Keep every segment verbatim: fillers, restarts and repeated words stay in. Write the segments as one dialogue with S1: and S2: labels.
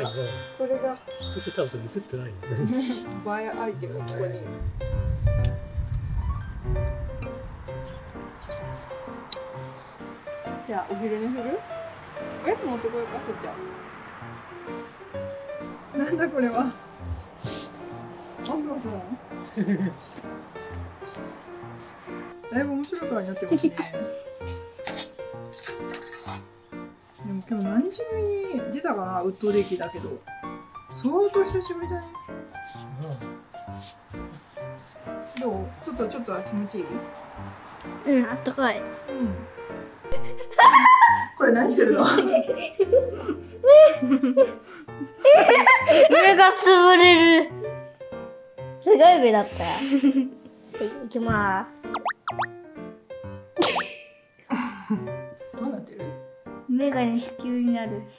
S1: あ、
S2: これが
S1: そして多分それ映ってないよね。
S2: 映えアイテム、ここに。じゃあお昼寝する？おやつ持ってこようか、せっちゃん。なんだこれは。オスオスなの？だいぶ面白い顔になってますね。でも今日何しぶりに出たかな、ウッドデッキだけど相当久しぶりだね。どう？ちょっとちょっとは気持ちいい？
S3: うん、あったかい。
S2: うん。これ何するの？
S3: 目がつぶれる。すごい目だった。はい、いきま
S2: どうなってる？
S3: す。目がね、子宮になる。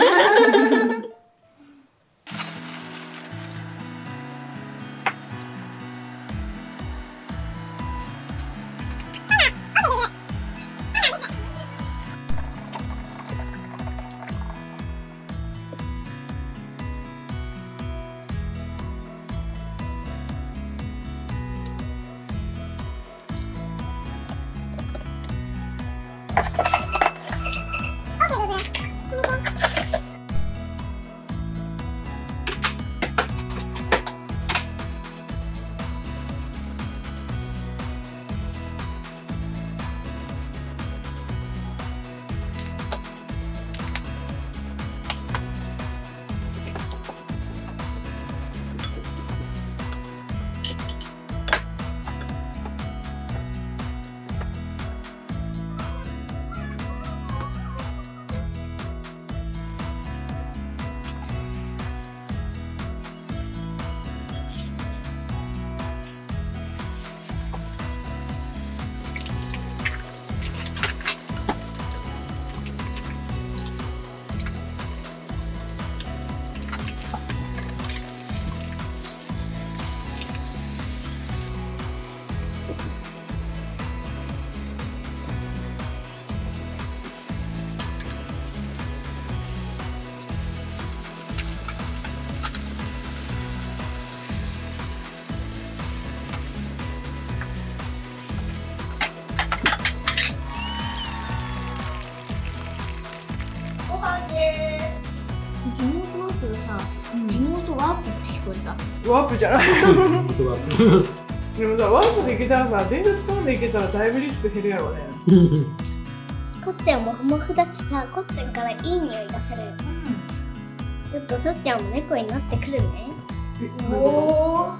S3: 妹のけどさ、妹ワープって聞こえた。
S2: ワープじゃない。
S1: 本当だ。
S2: でもさ、ワープでいけたらさ、電車飛んでいけたらだいぶリスク減るやろうね。
S3: こっちゃんもふもふだしさ、こっちゃんからいい匂い出せる。ちょっとそっちゃんも猫になってくるね。
S2: おお。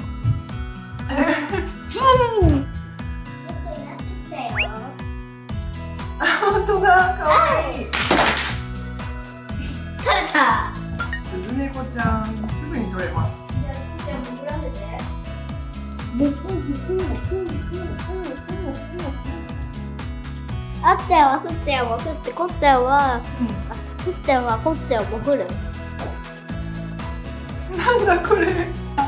S3: 猫になってきたよ。
S2: あ、本当だ。可愛い。
S3: 取れた。
S2: スズネコちゃん、すぐに取れます。
S3: じゃあそっちゃんも振らせて。ふんふんふんふんふんふんふんあっちゃんはふっちゃんも振って、こっちゃんは、ふっちゃんはこっちゃんも振る。
S2: なんだこれ。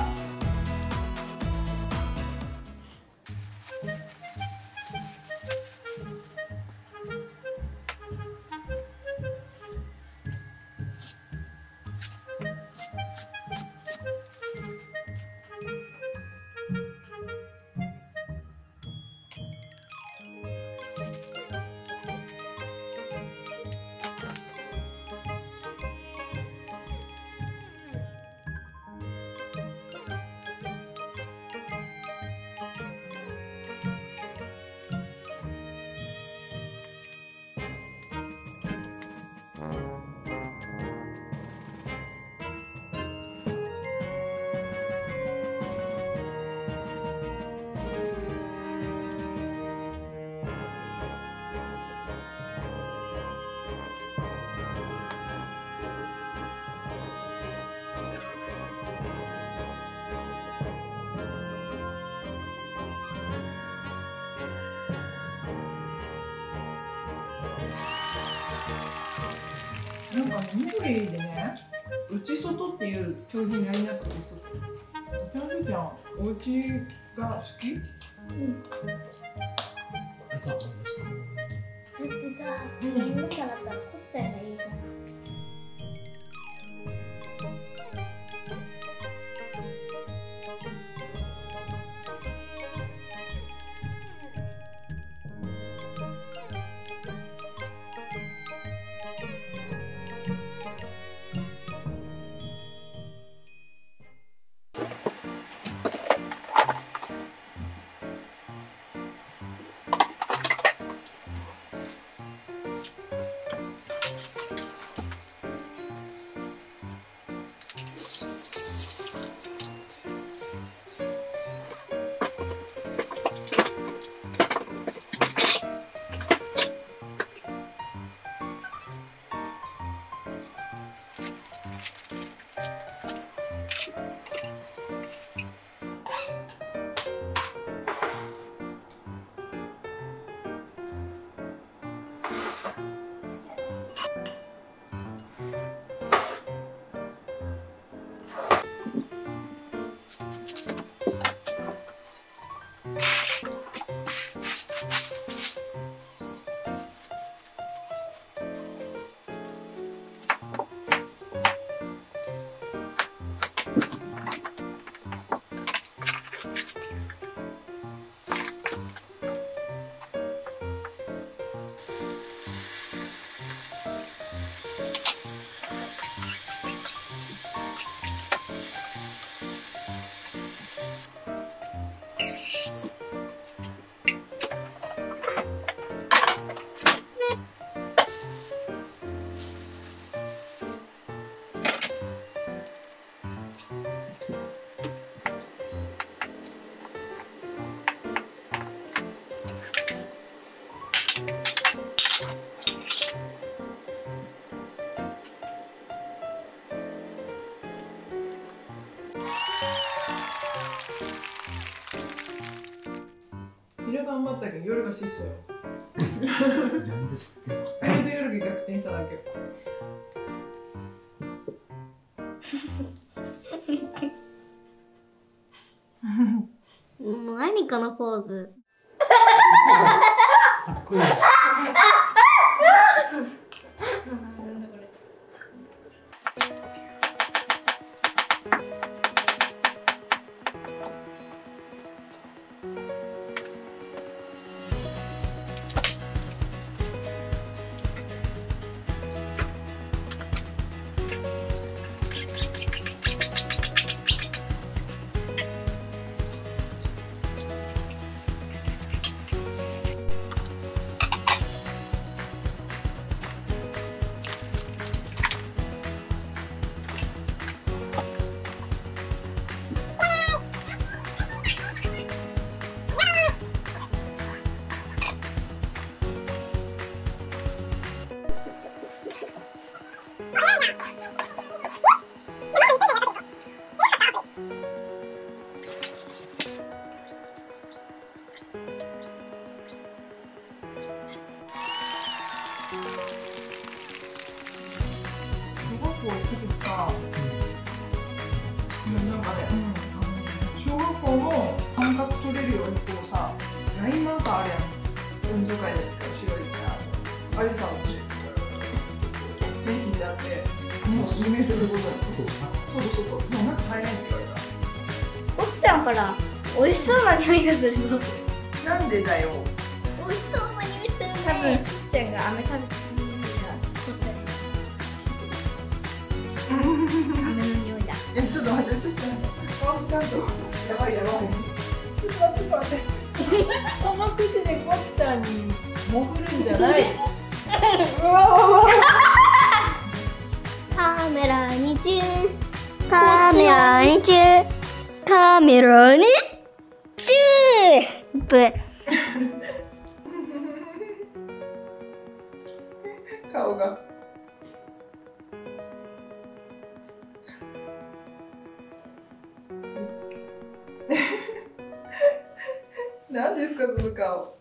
S2: なんかね、緑でね、内外っていう競技にやりなくてさ、お茶みちゃん、お家が好き？うん。
S1: あいつは何でした？
S3: だってさ、眠くなったらこっちゃんがいいじゃん。
S2: は頑張ったけど夜が質素よ。
S1: なんですって。
S2: あれで夜が逆転しただけ。
S3: もう何このポーズ。
S1: かっこいい。
S2: 小学校行くとさ、なんかね、小学校の感覚取れるようにこうさ、ラインマーカーあるやん。運動会ですけど、白いさ、あれさ、線引いてあって、もうにメートルごとに。そうそうそう、もうなんか入れんって言われた。
S3: おっちゃんほら、美味しそうな匂いがするぞ。
S2: なんでだよ。
S3: 美味しそうな匂いしてるね。
S4: 多分すっちゃんが飴食べてその匂いが取ったり。飴の匂いだ。
S2: え、ちょっと待って、すっちゃん。顔ちゃんと、やばいやばい。ちょっと待って、ちょっと待って。この口でこっちゃんに潜るんじゃない。うわわわ。
S3: カメラにチュー。カメラにチュー。カメラにチュー。ブ。
S2: 顔が。何ですかその顔。